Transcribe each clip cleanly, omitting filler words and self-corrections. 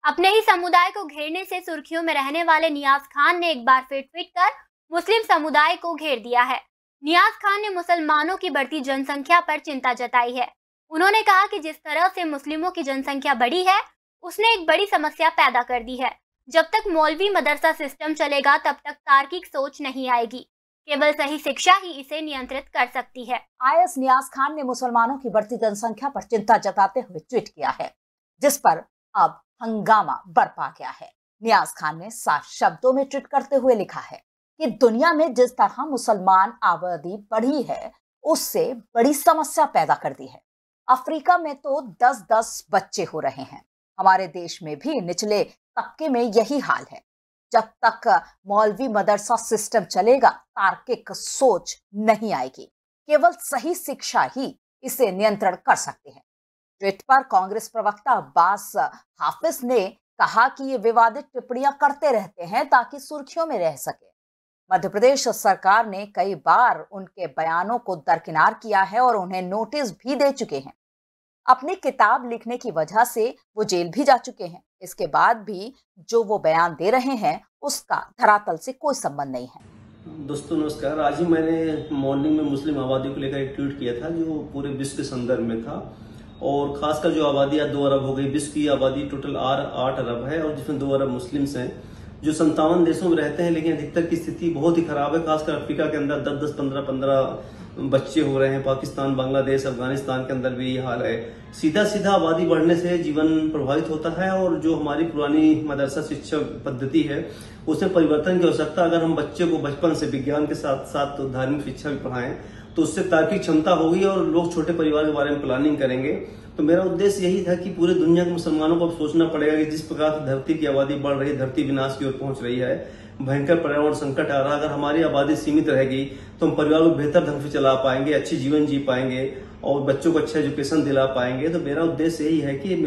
अपने ही समुदाय को घेरने से सुर्खियों में रहने वाले नियाज खान ने एक बार फिर ट्वीट कर मुस्लिम समुदाय को घेर दिया है। नियाज खान ने मुसलमानों की बढ़ती जनसंख्या पर चिंता जताई है। उन्होंने कहा कि जिस तरह से मुस्लिमों की जनसंख्या बढ़ी है, उसने एक बड़ी समस्या पैदा कर दी है। जब तक मौलवी मदरसा सिस्टम चलेगा, तब तक तार्किक सोच नहीं आएगी। केवल सही शिक्षा ही इसे नियंत्रित कर सकती है। आईएएस नियाज खान ने मुसलमानों की बढ़ती जनसंख्या पर चिंता जताते हुए ट्वीट किया है, जिस पर अब हंगामा बरपा गया है। नियाज खान ने साफ शब्दों में ट्वीट करते हुए लिखा है कि दुनिया में जिस तरह मुसलमान आबादी बढ़ी है, उससे बड़ी समस्या पैदा कर दी है। अफ्रीका में तो 10-10 बच्चे हो रहे हैं। हमारे देश में भी निचले तबके में यही हाल है। जब तक मौलवी मदरसा सिस्टम चलेगा, तार्किक सोच नहीं आएगी। केवल सही शिक्षा ही इसे नियंत्रण कर सकती है। ट्वीट पर कांग्रेस प्रवक्ता अब्बास हाफिज ने कहा कि ये विवादित टिप्पणियां करते रहते हैं ताकि सुर्खियों में रह सके। मध्य प्रदेश सरकार ने कई बार उनके बयानों को दरकिनार किया है और उन्हें नोटिस भी दे चुके हैं। अपनी किताब लिखने की वजह से वो जेल भी जा चुके हैं। इसके बाद भी जो वो बयान दे रहे हैं, उसका धरातल से कोई संबंध नहीं है। दोस्तों नमस्कार। आज ही मैंने मॉर्निंग में मुस्लिम आबादी को लेकर एक ट्वीट किया था जो पूरे विश्व के संदर्भ में था, और खासकर जो आबादी आज 2 अरब हो गई। विश्व की आबादी टोटल 8 अरब है और जिसमें 2 अरब मुस्लिम्स हैं जो 57 देशों में रहते हैं, लेकिन अधिकतर की स्थिति बहुत ही खराब है। खासकर अफ्रीका के अंदर 10-10, 15-15 बच्चे हो रहे हैं। पाकिस्तान, बांग्लादेश, अफगानिस्तान के अंदर भी ये हाल है। सीधा सीधा आबादी बढ़ने से जीवन प्रभावित होता है और जो हमारी पुरानी मदरसा शिक्षा पद्धति है उसमें परिवर्तन की आवश्यकता। अगर हम बच्चे को बचपन से विज्ञान के साथ साथ तो धार्मिक शिक्षा भी पढ़ाएं तो उससे तार्किक क्षमता होगी और लोग छोटे परिवार के बारे में प्लानिंग करेंगे। तो मेरा उद्देश्य यही था कि पूरे दुनिया के मुसलमानों को अब सोचना पड़ेगा कि जिस प्रकार से धरती की आबादी बढ़ रही है, धरती विनाश की ओर पहुंच रही है, भयंकर पर्यावरण संकट आ रहा है। अगर हमारी आबादी सीमित रहेगी तो हम परिवार को बेहतर ढंग से चला पाएंगे, अच्छी जीवन जी पाएंगे और बच्चों को अच्छा एजुकेशन दिला पाएंगे। तो मेरा उद्देश्य यही है कि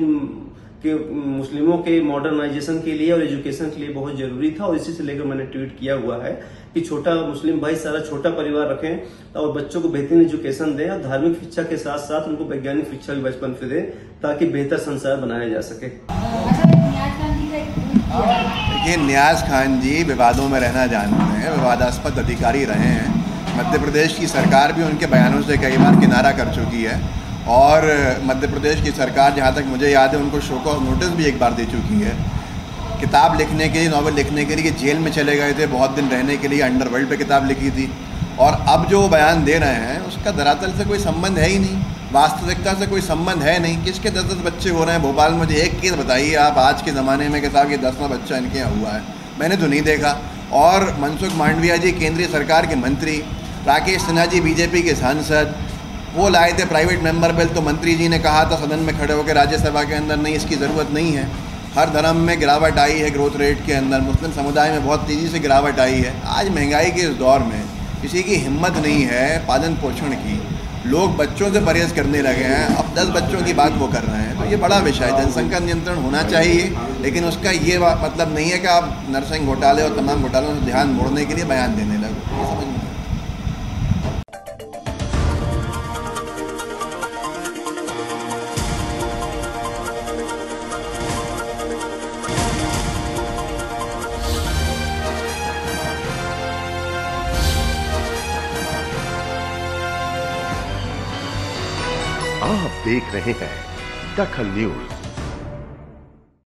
मुस्लिमों के मॉडर्नाइजेशन के लिए और एजुकेशन के लिए बहुत जरूरी था, और इसी से लेकर मैंने ट्वीट किया हुआ है कि छोटा मुस्लिम भाई सारा छोटा परिवार रखें और बच्चों को बेहतरीन एजुकेशन दें और धार्मिक शिक्षा के साथ साथ उनको वैज्ञानिक शिक्षा भी बचपन से दें ताकि बेहतर संसार बनाया जा सके। देखिए, नियाज खान जी विवादों में रहना जानते हैं, विवादास्पद अधिकारी रहे हैं। मध्य प्रदेश की सरकार भी उनके बयानों से कई बार किनारा कर चुकी है और मध्य प्रदेश की सरकार, जहाँ तक मुझे याद है, उनको शो कॉज नोटिस भी एक बार दे चुकी है। किताब लिखने के लिए, नॉवल लिखने के लिए जेल में चले गए थे, बहुत दिन रहने के लिए अंडरवर्ल्ड पे किताब लिखी थी, और अब जो बयान दे रहे हैं उसका धरातल से कोई संबंध है ही नहीं, वास्तविकता से कोई संबंध है नहीं। किसके 10-10 बच्चे हो रहे हैं भोपाल में? मुझे एक केस बताइए आप आज के ज़माने में कि साहब ये 10वां बच्चा इनके यहाँ हुआ है। मैंने तो नहीं देखा। और मनसुख मांडविया जी केंद्रीय सरकार के मंत्री, राकेश सिन्हा जी बीजेपी के सांसद, वो लाए थे प्राइवेट मेंबर बिल, तो मंत्री जी ने कहा था सदन में खड़े होकर राज्यसभा के अंदर, नहीं इसकी ज़रूरत नहीं है। हर धर्म में गिरावट आई है, ग्रोथ रेट के अंदर मुस्लिम समुदाय में बहुत तेज़ी से गिरावट आई है। आज महंगाई के इस दौर में किसी की हिम्मत नहीं है पालन पोषण की, लोग बच्चों से परहेज करने लगे हैं। अब 10 बच्चों की बात वो कर रहे हैं, तो ये बड़ा विषय है। जनसंख्या नियंत्रण होना चाहिए, लेकिन उसका ये मतलब नहीं है कि आप नरसिंह घोटाले और तमाम घोटालों से ध्यान मोड़ने के लिए बयान देने लगो। ये समझ में आप देख रहे हैं दखल न्यूज।